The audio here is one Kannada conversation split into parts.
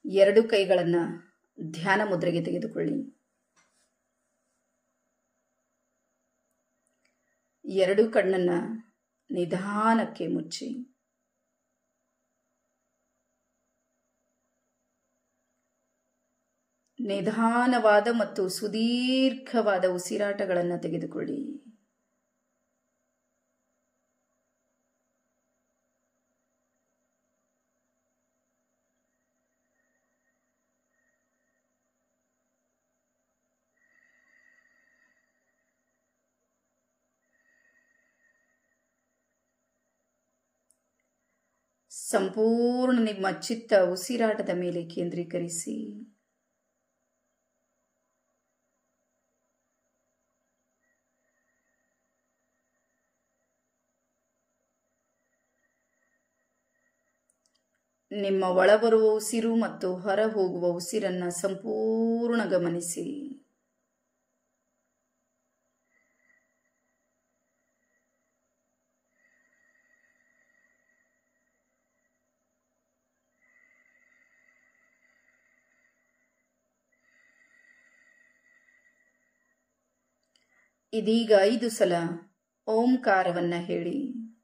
ಎರಡು ಕೈಗಳನ್ನು ಧ್ಯಾನ ಮುದ್ರೆಗೆ ತೆಗೆದುಕೊಳ್ಳಿ. ಎರಡು ಕಣ್ಣನ್ನು ನಿಧಾನಕ್ಕೆ ಮುಚ್ಚಿ ನಿಧಾನವಾದ ಮತ್ತು ಸುದೀರ್ಘವಾದ ಉಸಿರಾಟಗಳನ್ನು ತೆಗೆದುಕೊಳ್ಳಿ. ಸಂಪೂರ್ಣ ನಿಮ್ಮ ಚಿತ್ತ ಉಸಿರಾಟದ ಮೇಲೆ ಕೇಂದ್ರೀಕರಿಸಿ. ನಿಮ್ಮ ಒಳಬರುವ ಉಸಿರು ಮತ್ತು ಹೊರ ಹೋಗುವ ಉಸಿರನ್ನು ಸಂಪೂರ್ಣ ಗಮನಿಸಿ. ಇದೀಗ 5 ಸಲ ಓಂಕಾರವನ್ನ ಹೇಳಿ.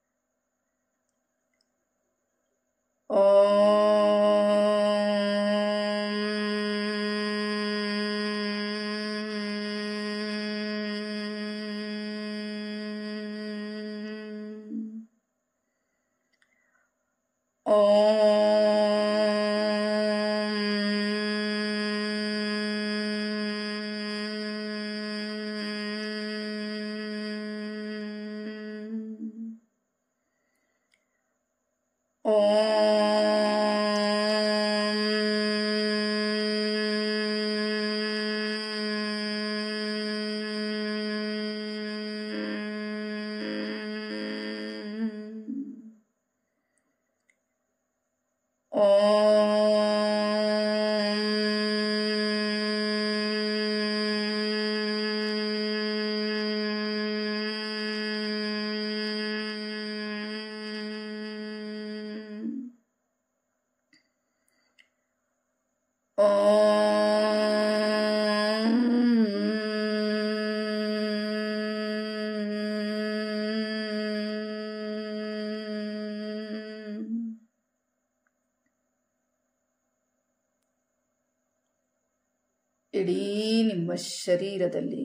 ಇಡೀ ನಿಮ್ಮ ಶರೀರದಲ್ಲಿ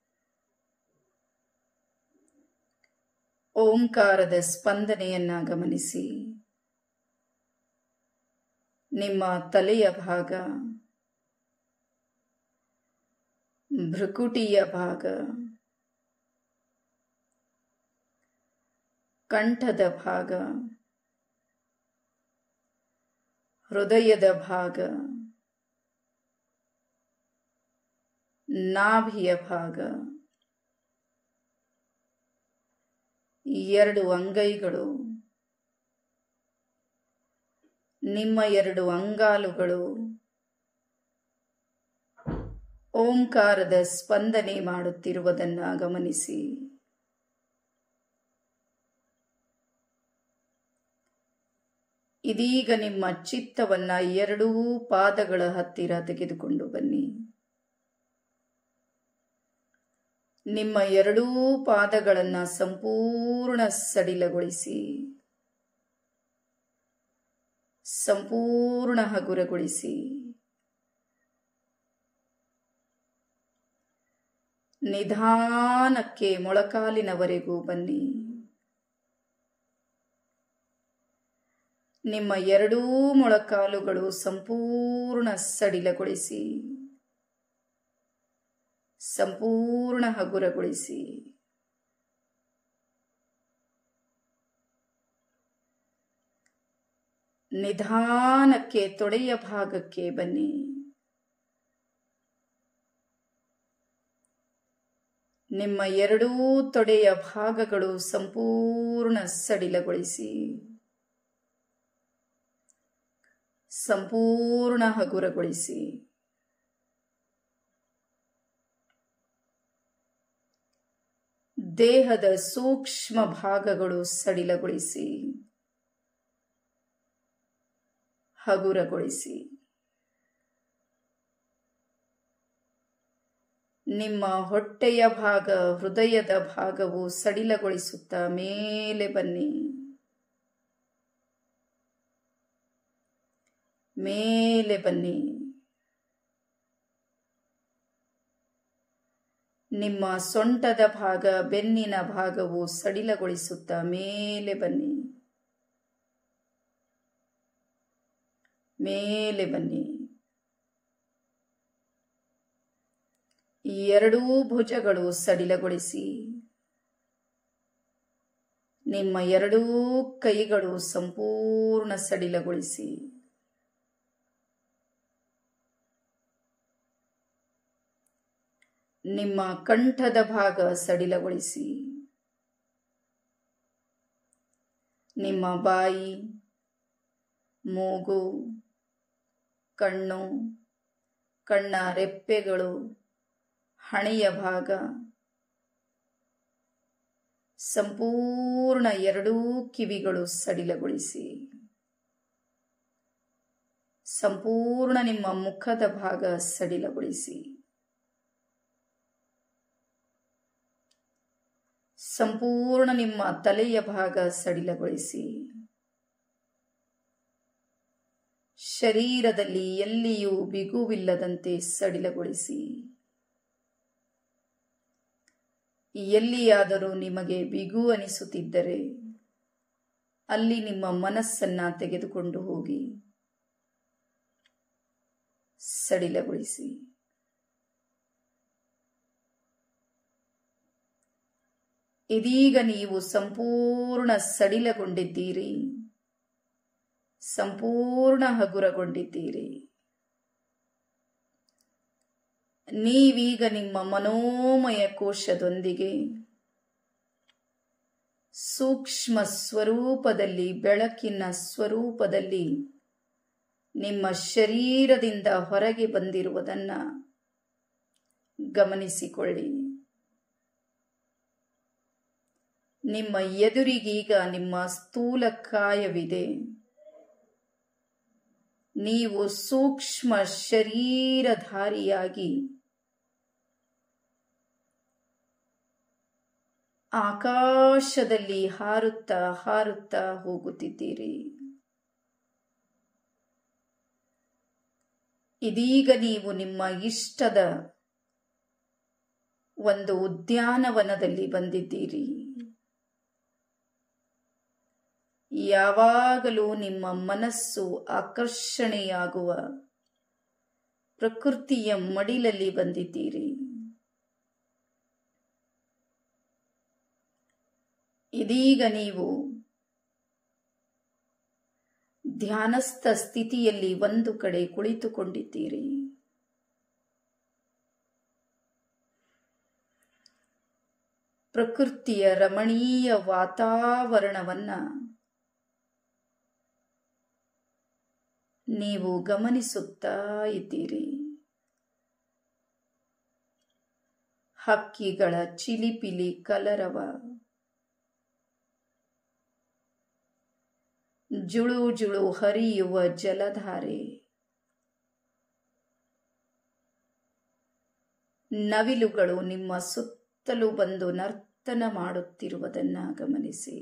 ಓಂಕಾರದ ಸ್ಪಂದನೆಯನ್ನ ಗಮನಿಸಿ. ನಿಮ್ಮ ತಲೆಯ ಭಾಗ, ಭ್ರುಕುಟಿಯ ಭಾಗ, ಕಂಠದ ಭಾಗ, ಹೃದಯದ ಭಾಗ, ನಾಭಿಯ ಭಾಗ, 2 ಅಂಗೈಗಳು, ನಿಮ್ಮ 2 ಅಂಗಾಲುಗಳು ಓಂಕಾರದ ಸ್ಪಂದನೆ ಮಾಡುತ್ತಿರುವುದನ್ನ ಗಮನಿಸಿ. ಇದೀಗ ನಿಮ್ಮ ಚಿತ್ತವನ್ನ 2 ಪಾದಗಳ ಹತ್ತಿರ ತೆಗೆದುಕೊಂಡು ಬನ್ನಿ. ನಿಮ್ಮ 2 ಪಾದಗಳನ್ನು ಸಂಪೂರ್ಣ ಸಡಿಲಗೊಳಿಸಿ, ಸಂಪೂರ್ಣ ಹಗುರಗೊಳಿಸಿ. ನಿಧಾನಕ್ಕೆ ಮೊಳಕಾಲಿನವರೆಗೂ ಬನ್ನಿ. ನಿಮ್ಮ 2 ಮೊಳಕಾಲುಗಳು ಸಂಪೂರ್ಣ ಸಡಿಲಗೊಳಿಸಿ, ಸಂಪೂರ್ಣ ಹಗುರಗೊಳಿಸಿ. ನಿಧಾನಕ್ಕೆ ತೊಡೆಯ ಭಾಗಕ್ಕೆ ಬನ್ನಿ. ನಿಮ್ಮ 2 ತೊಡೆಯ ಭಾಗಗಳು ಸಂಪೂರ್ಣ ಸಡಿಲಗೊಳಿಸಿ, ಸಂಪೂರ್ಣ ಹಗುರಗೊಳಿಸಿ. ದೇಹದ ಸೂಕ್ಷ್ಮ ಭಾಗಗಳು ಸಡಿಲಗೊಳಿಸಿ, ಹಗುರಗೊಳಿಸಿ. ನಿಮ್ಮ ಹೊಟ್ಟೆಯ ಭಾಗ, ಹೃದಯದ ಭಾಗವು ಸಡಿಲಗೊಳಿಸುತ್ತಾ ಮೇಲೆ ಬನ್ನಿ. ಮೇಲೆ ಬನ್ನಿ. ನಿಮ್ಮ ಸೊಂಟದ ಭಾಗ, ಬೆನ್ನಿನ ಭಾಗವು ಸಡಿಲಗೊಳಿಸುತ್ತಾ ಮೇಲೆ ಬನ್ನಿ. ಮೇಲೆ ಬನ್ನಿ. ಈ ಎರಡೂ ಭುಜಗಳು ಸಡಿಲಗೊಳಿಸಿ. ನಿಮ್ಮ ಎರಡೂ ಕೈಗಳು ಸಂಪೂರ್ಣ ಸಡಿಲಗೊಳಿಸಿ. ನಿಮ್ಮ ಕಂಠದ ಭಾಗ ಸಡಿಲಗೊಳಿಸಿ. ನಿಮ್ಮ ಬಾಯಿ, ಮೂಗು, ಕಣ್ಣು, ಕಣ್ಣ ರೆಪ್ಪೆಗಳು, ಹಣೆಯ ಭಾಗ ಸಂಪೂರ್ಣ ಎರಡೂ ಕಿವಿಗಳು ಸಡಿಲಗೊಳಿಸಿ. ಸಂಪೂರ್ಣ ನಿಮ್ಮ ಮುಖದ ಭಾಗ ಸಡಿಲಗೊಳಿಸಿ. ಸಂಪೂರ್ಣ ನಿಮ್ಮ ತಲೆಯ ಭಾಗ ಸಡಿಲಗೊಳಿಸಿ. ಶರೀರದಲ್ಲಿ ಎಲ್ಲಿಯೂ ಬಿಗುವಿಲ್ಲದಂತೆ ಸಡಿಲಗೊಳಿಸಿ. ಎಲ್ಲಿಯಾದರೂ ನಿಮಗೆ ಬಿಗು ಅನಿಸುತ್ತಿದ್ದರೆ ಅಲ್ಲಿ ನಿಮ್ಮ ಮನಸ್ಸನ್ನ ತೆಗೆದುಕೊಂಡು ಹೋಗಿ ಸಡಿಲಗೊಳಿಸಿ. ಇದೀಗ ನೀವು ಸಂಪೂರ್ಣ ಸಡಿಲಗೊಂಡಿದ್ದೀರಿ, ಸಂಪೂರ್ಣ ಹಗುರಗೊಂಡಿದ್ದೀರಿ. ನೀವೀಗ ನಿಮ್ಮ ಮನೋಮಯ ಕೋಶದೊಂದಿಗೆ ಸೂಕ್ಷ್ಮ ಸ್ವರೂಪದಲ್ಲಿ, ಬೆಳಕಿನ ಸ್ವರೂಪದಲ್ಲಿ ನಿಮ್ಮ ಶರೀರದಿಂದ ಹೊರಗೆ ಬಂದಿರುವುದನ್ನ ಗಮನಿಸಿಕೊಳ್ಳಿ. ನಿಮ್ಮ ಎದುರಿಗೀಗ ನಿಮ್ಮ ಸ್ಥೂಲಕಾಯವಿದೆ. ನೀವು ಸೂಕ್ಷ್ಮ ಶರೀರಧಾರಿಯಾಗಿ ಆಕಾಶದಲ್ಲಿ ಹಾರುತ್ತಾ ಹಾರುತ್ತಾ ಹೋಗುತ್ತಿದ್ದೀರಿ. ಇದೀಗ ನೀವು ನಿಮ್ಮ ಇಷ್ಟದ ಒಂದು ಉದ್ಯಾನವನದಲ್ಲಿ ಬಂದಿದ್ದೀರಿ. ಯಾವಾಗಲೂ ನಿಮ್ಮ ಮನಸ್ಸು ಆಕರ್ಷಣೆಯಾಗುವ ಪ್ರಕೃತಿಯ ಮಡಿಲಲ್ಲಿ ಬಂದಿದ್ದೀರಿ. ಇದೀಗ ನೀವು ಧ್ಯಾನಸ್ಥ ಸ್ಥಿತಿಯಲ್ಲಿ ಒಂದು ಕಡೆ ಕುಳಿತುಕೊಂಡಿದ್ದೀರಿ. ಪ್ರಕೃತಿಯ ರಮಣೀಯ ವಾತಾವರಣವನ್ನ ನೀವು ಗಮನಿಸುತ್ತಾ ಇದ್ದೀರಿ. ಹಕ್ಕಿಗಳ ಚಿಲಿಪಿಲಿ ಕಲರವ, ಜುಳು ಜುಳು ಹರಿಯುವ ಜಲಧಾರೆ, ನವಿಲುಗಳು ನಿಮ್ಮ ಸುತ್ತಲೂ ಬಂದು ನರ್ತನ ಮಾಡುತ್ತಿರುವುದನ್ನ ಗಮನಿಸಿ.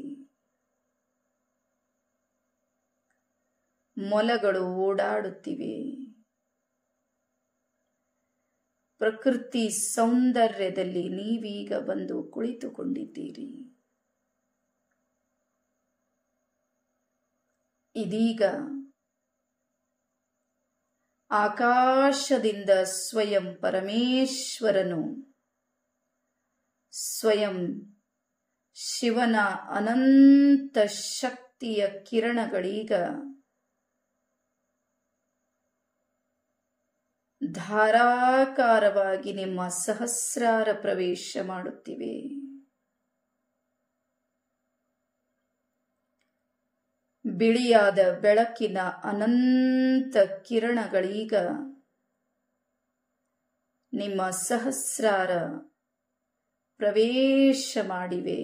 ಮೊಲಗಳು ಓಡಾಡುತ್ತಿವೆ. ಪ್ರಕೃತಿ ಸೌಂದರ್ಯದಲ್ಲಿ ನೀವೀಗ ಬಂದು ಕುಳಿತುಕೊಂಡಿದ್ದೀರಿ. ಇದೀಗ ಆಕಾಶದಿಂದ ಸ್ವಯಂ ಪರಮೇಶ್ವರನು, ಸ್ವಯಂ ಶಿವನ ಅನಂತ ಶಕ್ತಿಯ ಕಿರಣಗಳೀಗ ಧಾರಾಕಾರವಾಗಿ ನಿಮ್ಮ ಸಹಸ್ರಾರ ಪ್ರವೇಶ ಮಾಡುತ್ತಿವೆ. ಬಿಳಿಯಾದ ಬೆಳಕಿನ ಅನಂತ ಕಿರಣಗಳೀಗ ನಿಮ್ಮ ಸಹಸ್ರಾರ ಪ್ರವೇಶ ಮಾಡಿವೆ.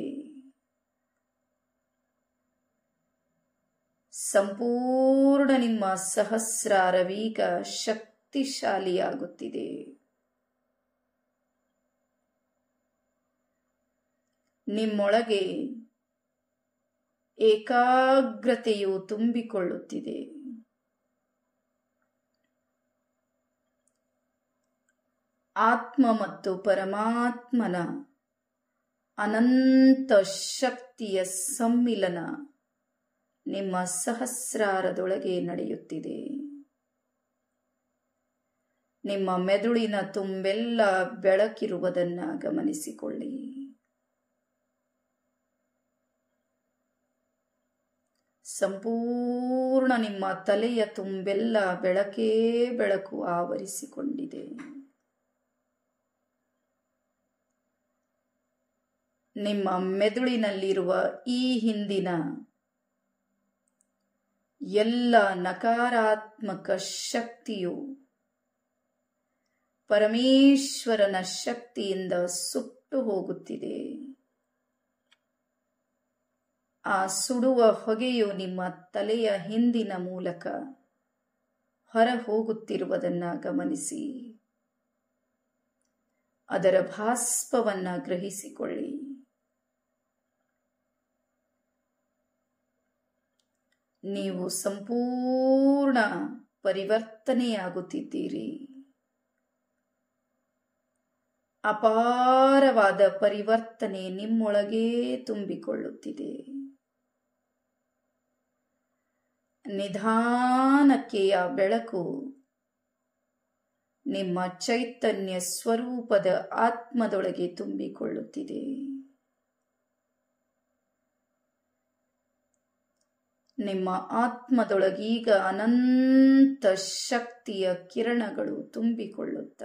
ಸಂಪೂರ್ಣ ನಿಮ್ಮ ಸಹಸ್ರಾರವೀಗ ಶಕ್ತಿಶಾಲಿಯಾಗುತ್ತಿದೆ. ನಿಮ್ಮೊಳಗೆ ಏಕಾಗ್ರತೆಯು ತುಂಬಿಕೊಳ್ಳುತ್ತಿದೆ. ಆತ್ಮ ಮತ್ತು ಪರಮಾತ್ಮನ ಅನಂತ ಶಕ್ತಿಯ ಸಮ್ಮಿಲನ ನಿಮ್ಮ ಸಹಸ್ರಾರದೊಳಗೆ ನಡೆಯುತ್ತಿದೆ. ನಿಮ್ಮ ಮೆದುಳಿನ ತುಂಬೆಲ್ಲ ಬೆಳಕಿರುವುದನ್ನು ಗಮನಿಸಿಕೊಳ್ಳಿ. ಸಂಪೂರ್ಣ ನಿಮ್ಮ ತಲೆಯ ತುಂಬೆಲ್ಲ ಬೆಳಕೇ ಬೆಳಕು ಆವರಿಸಿಕೊಂಡಿದೆ. ನಿಮ್ಮ ಮೆದುಳಿನಲ್ಲಿರುವ ಈ ಹಿಂದಿನ ಎಲ್ಲ ನಕಾರಾತ್ಮಕ ಶಕ್ತಿಯು ಪರಮೇಶ್ವರನ ಶಕ್ತಿಯಿಂದ ಸುಟ್ಟು ಹೋಗುತ್ತಿದೆ. ಆ ಸುಡುವ ಹೊಗೆಯು ನಿಮ್ಮ ತಲೆಯ ಹಿಂದಿನ ಮೂಲಕ ಹೊರ ಹೋಗುತ್ತಿರುವುದನ್ನು ಗಮನಿಸಿ ಅದರ ಭಾಸ್ಪವನ್ನು ಗ್ರಹಿಸಿಕೊಳ್ಳಿ. ನೀವು ಸಂಪೂರ್ಣ ಪರಿವರ್ತನೆಯಾಗುತ್ತಿದ್ದೀರಿ. ಅಪಾರವಾದ ಪರಿವರ್ತನೆ ನಿಮ್ಮೊಳಗೇ ತುಂಬಿಕೊಳ್ಳುತ್ತಿದೆ. ನಿಧಾನಕ್ಕೆ ಆ ಬೆಳಕು ನಿಮ್ಮ ಚೈತನ್ಯ ಸ್ವರೂಪದ ಆತ್ಮದೊಳಗೆ ತುಂಬಿಕೊಳ್ಳುತ್ತಿದೆ. ನಿಮ್ಮ ಆತ್ಮದೊಳಗೀಗ ಅನಂತ ಶಕ್ತಿಯ ಕಿರಣಗಳು ತುಂಬಿಕೊಳ್ಳುತ್ತ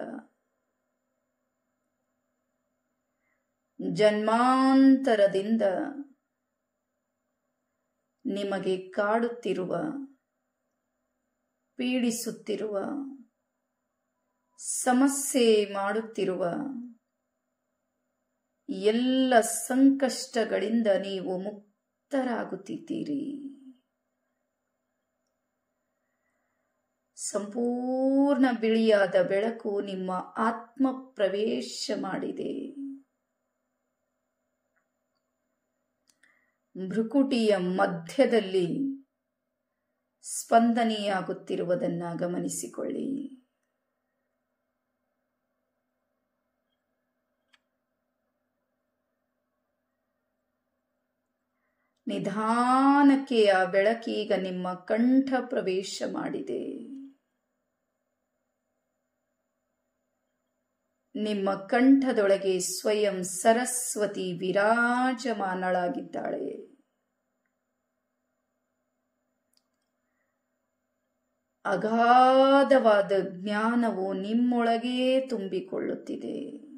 ಜನ್ಮಾಂತರದಿಂದ ನಿಮಗೆ ಕಾಡುತ್ತಿರುವ, ಪೀಡಿಸುತ್ತಿರುವ, ಸಮಸ್ಯೆ ಮಾಡುತ್ತಿರುವ ಎಲ್ಲ ಸಂಕಷ್ಟಗಳಿಂದ ನೀವು ಮುಕ್ತರಾಗುತ್ತಿದ್ದೀರಿ. ಸಂಪೂರ್ಣ ಬಿಳಿಯಾದ ಬೆಳಕು ನಿಮ್ಮ ಆತ್ಮ ಪ್ರವೇಶ ಮಾಡಿದೆ. ಭ್ರುಕುಟಿಯ ಮಧ್ಯದಲ್ಲಿ ಸ್ಪಂದನೆಯಾಗುತ್ತಿರುವುದನ್ನು ಗಮನಿಸಿಕೊಳ್ಳಿ. ನಿಧಾನಕ್ಕೆ ಆ ಬೆಳಕೀಗ ನಿಮ್ಮ ಕಂಠ ಪ್ರವೇಶ ಮಾಡಿದೆ. ನಿಮ್ಮ ಕಂಠದೊಳಗೆ ಸ್ವಯಂ ಸರಸ್ವತಿ ವಿರಾಜಮಾನಳಾಗಿದ್ದಾಳೆ. ಅಗಾಧವಾದ ಜ್ಞಾನವು ನಿಮ್ಮೊಳಗೇ ತುಂಬಿಕೊಳ್ಳುತ್ತಿದೆ.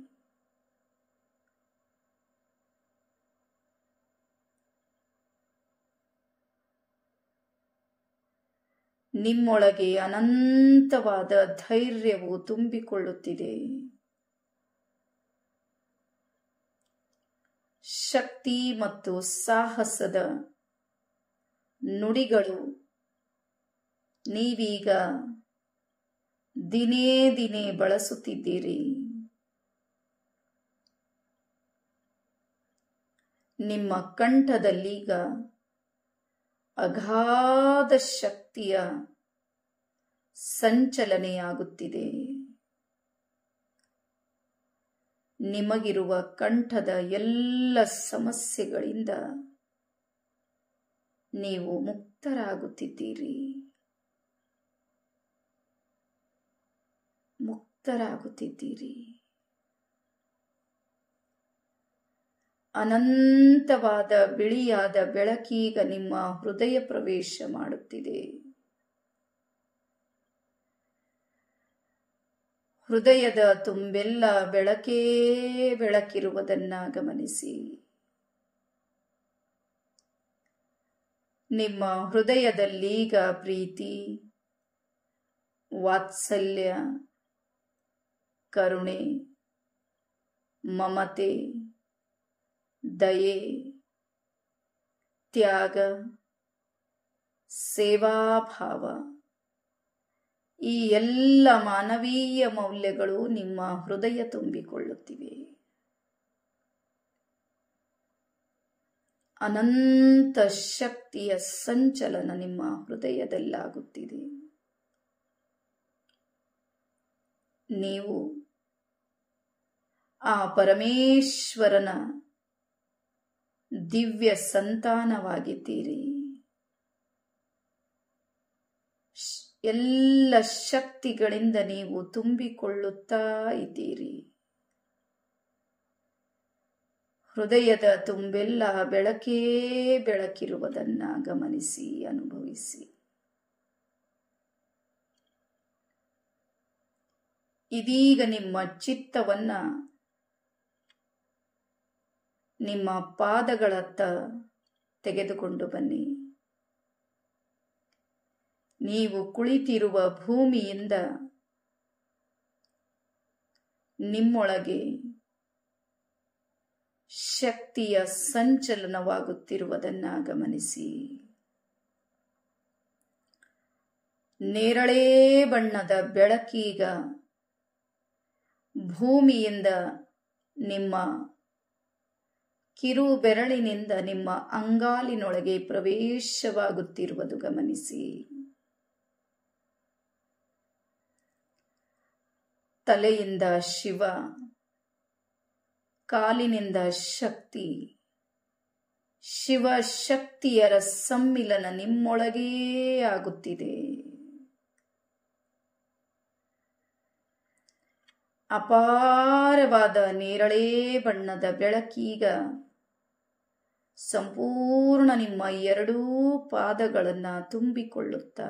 ನಿಮ್ಮೊಳಗೆ ಅನಂತವಾದ ಧೈರ್ಯವು ತುಂಬಿಕೊಳ್ಳುತ್ತಿದೆ. ಶಕ್ತಿ ಮತ್ತು ಸಾಹಸದ ನುಡಿಗಳು ನೀವೀಗ ದಿನೇ ದಿನೇ ಬಳಸುತ್ತಿದ್ದೀರಿ. ನಿಮ್ಮ ಕಂಠದಲ್ಲೀಗ ಅಗಾಧ ಶಕ್ತಿಯ ಸಂಚಲನೆಯಾಗುತ್ತಿದೆ. ನಿಮಗಿರುವ ಕಂಠದ ಎಲ್ಲ ಸಮಸ್ಯೆಗಳಿಂದ ನೀವು ಮುಕ್ತರಾಗುತ್ತಿದ್ದೀರಿ. ಮುಕ್ತರಾಗುತ್ತಿದ್ದೀರಿ. ಅನಂತವಾದ ಬಿಳಿಯಾದ ಬೆಳಕೀಗ ನಿಮ್ಮ ಹೃದಯ ಪ್ರವೇಶ ಮಾಡುತ್ತಿದೆ. ಹೃದಯದ ತುಂಬೆಲ್ಲ ಬೆಳಕೇ ಬೆಳಕಿರುವುದನ್ನ ಗಮನಿಸಿ. ನಿಮ್ಮ ಹೃದಯದಲ್ಲೀಗ ಪ್ರೀತಿ, ವಾತ್ಸಲ್ಯ, ಕರುಣೆ, ಮಮತೆ, ದಯೆ, ತ್ಯಾಗ, ಸೇವಾಭಾವ ಈ ಎಲ್ಲ ಮಾನವೀಯ ಮೌಲ್ಯಗಳು ನಿಮ್ಮ ಹೃದಯ ತುಂಬಿಕೊಳ್ಳುತ್ತಿವೆ. ಅನಂತ ಶಕ್ತಿಯ ಸಂಚಲನ ನಿಮ್ಮ ಹೃದಯದಲ್ಲಾಗುತ್ತಿದೆ. ನೀವು ಆ ಪರಮೇಶ್ವರನ ದಿವ್ಯ ಸಂತಾನವಾಗಿದ್ದೀರಿ. ಎಲ್ಲ ಶಕ್ತಿಗಳಿಂದ ನೀವು ತುಂಬಿಕೊಳ್ಳುತ್ತಾ ಇದ್ದೀರಿ. ಹೃದಯದ ತುಂಬೆಲ್ಲ ಬೆಳಕೇ ಬೆಳಕಿರುವುದನ್ನ ಗಮನಿಸಿ, ಅನುಭವಿಸಿ. ಇದೀಗ ನಿಮ್ಮ ಚಿತ್ತವನ್ನ ನಿಮ್ಮ ಪಾದಗಳತ್ತ ತೆಗೆದುಕೊಂಡು ಬನ್ನಿ. ನೀವು ಕುಳಿತಿರುವ ಭೂಮಿಯಿಂದ ನಿಮ್ಮೊಳಗೆ ಶಕ್ತಿಯ ಸಂಚಲನವಾಗುತ್ತಿರುವುದನ್ನು ಗಮನಿಸಿ. ನೇರಳೆ ಬಣ್ಣದ ಬೆಳಕೀಗ ಭೂಮಿಯಿಂದ ನಿಮ್ಮ ಕಿರು ಬೆರಳಿನಿಂದ ನಿಮ್ಮ ಅಂಗಾಲಿನೊಳಗೆ ಪ್ರವೇಶವಾಗುತ್ತಿರುವುದು ಗಮನಿಸಿ. ತಲೆಯಿಂದ ಶಿವ, ಕಾಲಿನಿಂದ ಶಕ್ತಿ, ಶಿವಶಕ್ತಿಯರ ಸಮ್ಮಿಲನ ನಿಮ್ಮೊಳಗೇ ಆಗುತ್ತಿದೆ. ಅಪಾರವಾದ ನೇರಳೆ ಬಣ್ಣದ ಬೆಳಕೀಗ ಸಂಪೂರ್ಣ ನಿಮ್ಮ ಎರಡೂ ಪಾದಗಳನ್ನು ತುಂಬಿಕೊಳ್ಳುತ್ತಾ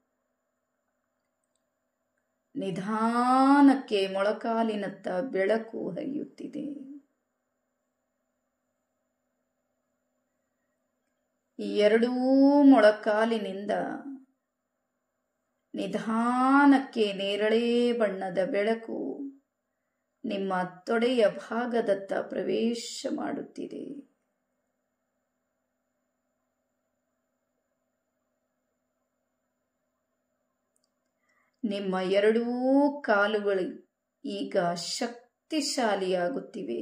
ನಿಧಾನಕ್ಕೆ ಮೊಳಕಾಲಿನತ್ತ ಬೆಳಕು ಹರಿಯುತ್ತಿದೆ. ಎರಡೂ ಮೊಳಕಾಲಿನಿಂದ ನಿಧಾನಕ್ಕೆ ನೇರಳೆ ಬಣ್ಣದ ಬೆಳಕು ನಿಮ್ಮ ತೊಡೆಯ ಭಾಗದತ್ತ ಪ್ರವೇಶ ಮಾಡುತ್ತಿದೆ. ನಿಮ್ಮ ಎರಡೂ ಕಾಲುಗಳು ಈಗ ಶಕ್ತಿಶಾಲಿಯಾಗುತ್ತಿವೆ.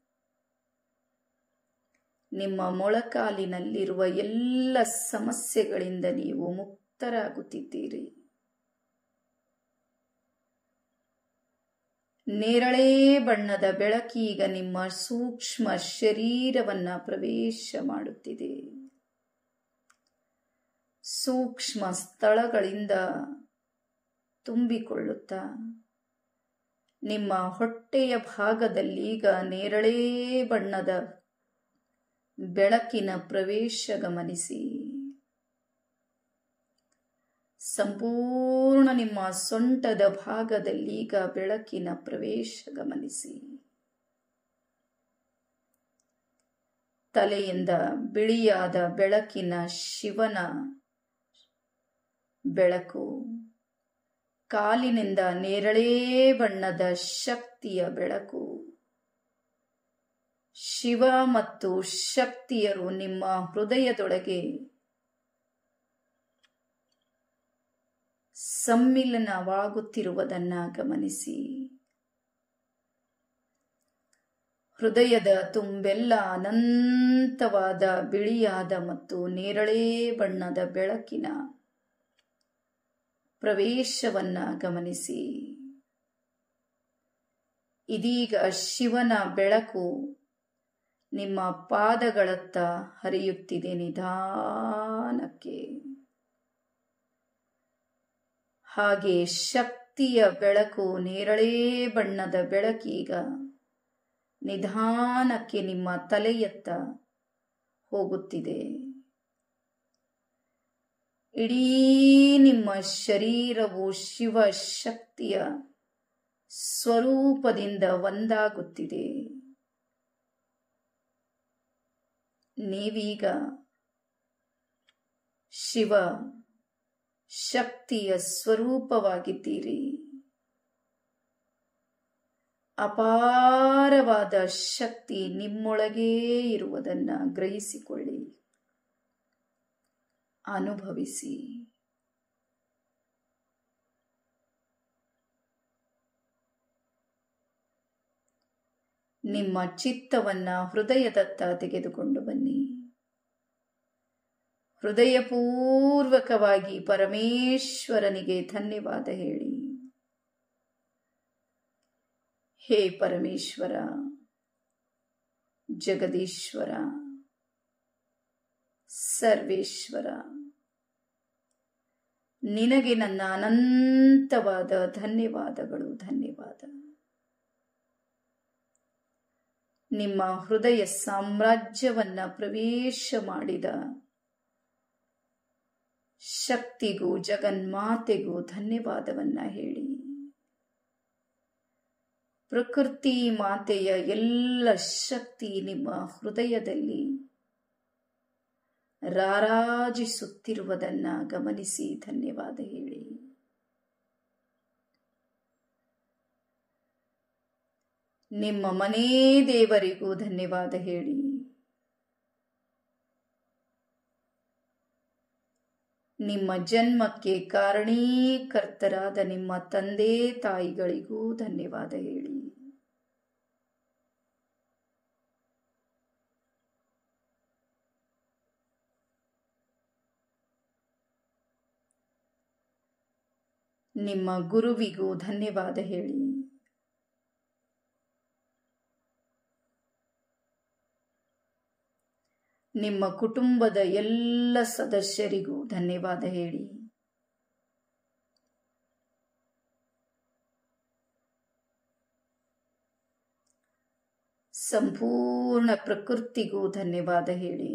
ನಿಮ್ಮ ಮೊಳಕಾಲಿನಲ್ಲಿರುವ ಎಲ್ಲ ಸಮಸ್ಯೆಗಳಿಂದ ನೀವು ಮುಕ್ತರಾಗುತ್ತಿದ್ದೀರಿ. ನೇರಳೆ ಬಣ್ಣದ ಬೆಳಕೀಗ ನಿಮ್ಮ ಸೂಕ್ಷ್ಮ ಶರೀರವನ್ನ ಪ್ರವೇಶ ಮಾಡುತ್ತಿದೆ. ಸೂಕ್ಷ್ಮ ಸ್ಥಳಗಳಿಂದ ತುಂಬಿಕೊಳ್ಳುತ್ತಾ ನಿಮ್ಮ ಹೊಟ್ಟೆಯ ಭಾಗದಲ್ಲೀಗ ನೇರಳೆ ಬಣ್ಣದ ಬೆಳಕಿನ ಪ್ರವೇಶ ಗಮನಿಸಿ. ಸಂಪೂರ್ಣ ನಿಮ್ಮ ಸೊಂಟದ ಭಾಗದಲ್ಲೀಗ ಬೆಳಕಿನ ಪ್ರವೇಶ ಗಮನಿಸಿ. ತಲೆಯಿಂದ ಬಿಳಿಯಾದ ಬೆಳಕಿನ ಶಿವನ ಬೆಳಕು, ಕಾಲಿನಿಂದ ನೇರಳೆ ಬಣ್ಣದ ಶಕ್ತಿಯ ಬೆಳಕು. ಶಿವ ಮತ್ತು ಶಕ್ತಿಯರು ನಿಮ್ಮ ಹೃದಯದೊಳಗೆ ಸಮ್ಮಿಲನವಾಗುತ್ತಿರುವುದನ್ನು ಗಮನಿಸಿ. ಹೃದಯದ ತುಂಬೆಲ್ಲ ಅನಂತವಾದ ಬಿಳಿಯಾದ ಮತ್ತು ನೇರಳೆ ಬಣ್ಣದ ಬೆಳಕಿನ ಪ್ರವೇಶವನ್ನ ಗಮನಿಸಿ. ಇದೀಗ ಶಿವನ ಬೆಳಕು ನಿಮ್ಮ ಪಾದಗಳತ್ತ ಹರಿಯುತ್ತಿದೆ ನಿಧಾನಕ್ಕೆ. ಹಾಗೆ ಶಕ್ತಿಯ ಬೆಳಕು, ನೇರಳೆ ಬಣ್ಣದ ಬೆಳಕೀಗ ನಿಧಾನಕ್ಕೆ ನಿಮ್ಮ ತಲೆಯತ್ತ ಹೋಗುತ್ತಿದೆ. ಇಡೀ ನಿಮ್ಮ ಶರೀರವು ಶಿವಶಕ್ತಿಯ ಸ್ವರೂಪದಿಂದ ಒಂದಾಗುತ್ತಿದೆ. ನೀವೀಗ ಶಿವ ಶಕ್ತಿಯ ಸ್ವರೂಪವಾಗಿದ್ದೀರಿ. ಅಪಾರವಾದ ಶಕ್ತಿ ನಿಮ್ಮೊಳಗೇ ಇರುವುದನ್ನು ಗ್ರಹಿಸಿಕೊಳ್ಳಿ, ಅನುಭವಿಸಿ. ನಿಮ್ಮ ಚಿತ್ತವನ್ನ ಹೃದಯದತ್ತ ತೆಗೆದುಕೊಂಡು ಬನ್ನಿ. ಹೃದಯಪೂರ್ವಕವಾಗಿ ಪರಮೇಶ್ವರನಿಗೆ ಧನ್ಯವಾದ ಹೇಳಿ. ಹೇ ಪರಮೇಶ್ವರ, ಜಗದೀಶ್ವರ, ಸರ್ವೇಶ್ವರ, ನಿನಗೆ ನನ್ನ ಅನಂತವಾದ ಧನ್ಯವಾದಗಳು. ಧನ್ಯವಾದ. ನಿಮ್ಮ ಹೃದಯ ಸಾಮ್ರಾಜ್ಯವನ್ನ ಪ್ರವೇಶ ಮಾಡಿದ ಶಕ್ತಿಗೂ ಜಗನ್ಮಾತೆಗೂ ಧನ್ಯವಾದವನ್ನ ಹೇಳಿ. ಪ್ರಕೃತಿ ಮಾತೆಯ ಎಲ್ಲ ಶಕ್ತಿ ನಿಮ್ಮ ಹೃದಯದಲ್ಲಿ ರಾರಾಜಿಸುತ್ತಿರುವುದನ್ನ ಗಮನಿಸಿ ಧನ್ಯವಾದ ಹೇಳಿ. ನಿಮ್ಮ ಮನೇ ದೇವರಿಗೂ ಧನ್ಯವಾದ ಹೇಳಿ. ನಿಮ್ಮ ಜನ್ಮಕ್ಕೆ ಕಾರಣೀಕರ್ತರಾದ ನಿಮ್ಮ ತಂದೆ ತಾಯಿಗಳಿಗೂ ಧನ್ಯವಾದ ಹೇಳಿ. ನಿಮ್ಮ ಗುರುವಿಗೂ ಧನ್ಯವಾದ ಹೇಳಿ. ನಿಮ್ಮ ಕುಟುಂಬದ ಎಲ್ಲ ಸದಸ್ಯರಿಗೂ ಧನ್ಯವಾದ ಹೇಳಿ. ಸಂಪೂರ್ಣ ಪ್ರಕೃತಿಗೂ ಧನ್ಯವಾದ ಹೇಳಿ.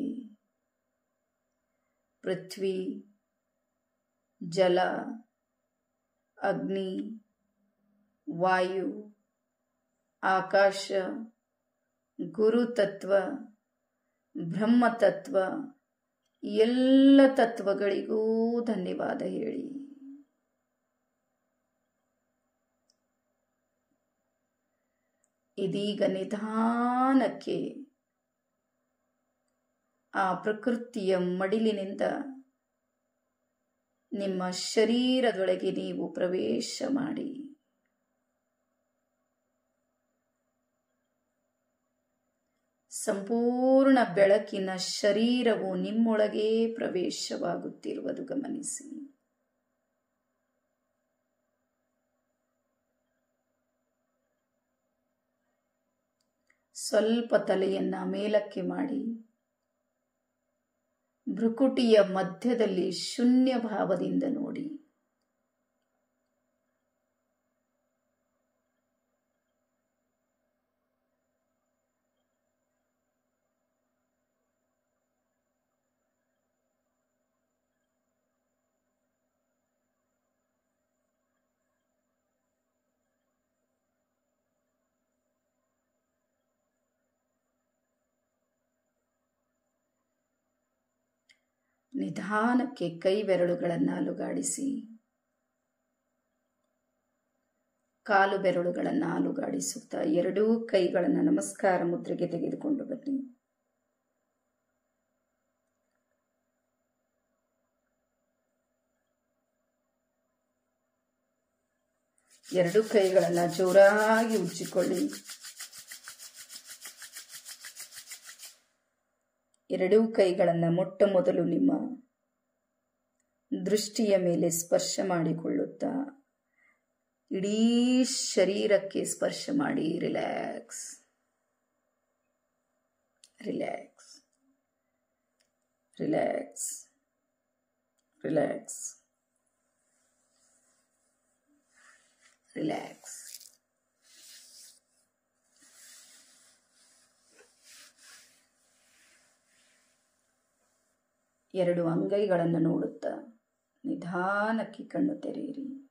ಪೃಥ್ವಿ, ಜಲ, ಅಗ್ನಿ, ವಾಯು, ಆಕಾಶ, ಗುರುತತ್ವ, ಬ್ರಹ್ಮತತ್ವ, ಎಲ್ಲ ತತ್ವಗಳಿಗೂ ಧನ್ಯವಾದ ಹೇಳಿ. ಇದೀಗ ನಿಧಾನಕ್ಕೆ ಆ ಪ್ರಕೃತಿಯ ಮಡಿಲಿನಿಂದ ನಿಮ್ಮ ಶರೀರದೊಳಗೆ ನೀವು ಪ್ರವೇಶ ಮಾಡಿ. ಸಂಪೂರ್ಣ ಬೆಳಕಿನ ಶರೀರವು ನಿಮ್ಮೊಳಗೇ ಪ್ರವೇಶವಾಗುತ್ತಿರುವುದು ಗಮನಿಸಿ. ಸ್ವಲ್ಪ ತಲೆಯನ್ನ ಮೇಲಕ್ಕೆ ಮಾಡಿ ಭ್ರುಕುಟಿಯ ಮಧ್ಯದಲ್ಲಿ ಶೂನ್ಯ ಭಾವದಿಂದ ನೋಡಿ. ನಿಧಾನಕ್ಕೆ ಕೈ ಬೆರಳುಗಳನ್ನು ಅಲುಗಾಡಿಸಿ, ಕಾಲು ಬೆರಳುಗಳನ್ನು ಅಲುಗಾಡಿಸುತ್ತಾ ಎರಡೂ ಕೈಗಳನ್ನು ನಮಸ್ಕಾರ ಮುದ್ರೆಗೆ ತೆಗೆದುಕೊಂಡು ಬನ್ನಿ. ಎರಡೂ ಕೈಗಳನ್ನು ಜೋರಾಗಿ ಉಜ್ಜಿಕೊಳ್ಳಿ. ಎರಡೂ ಕೈಗಳನ್ನು ಮೊಟ್ಟ ಮೊದಲು ನಿಮ್ಮ ದೃಷ್ಟಿಯ ಮೇಲೆ ಸ್ಪರ್ಶ ಮಾಡಿಕೊಳ್ಳುತ್ತಾ ಇಡೀ ಶರೀರಕ್ಕೆ ಸ್ಪರ್ಶ ಮಾಡಿ. Relax, relax, relax, relax, relax. ಎರಡು ಅಂಗೈಗಳನ್ನು ನೋಡುತ್ತಾ ನಿಧಾನಕ್ಕೆ ಕಣ್ಣು ತೆರೆಯಿರಿ.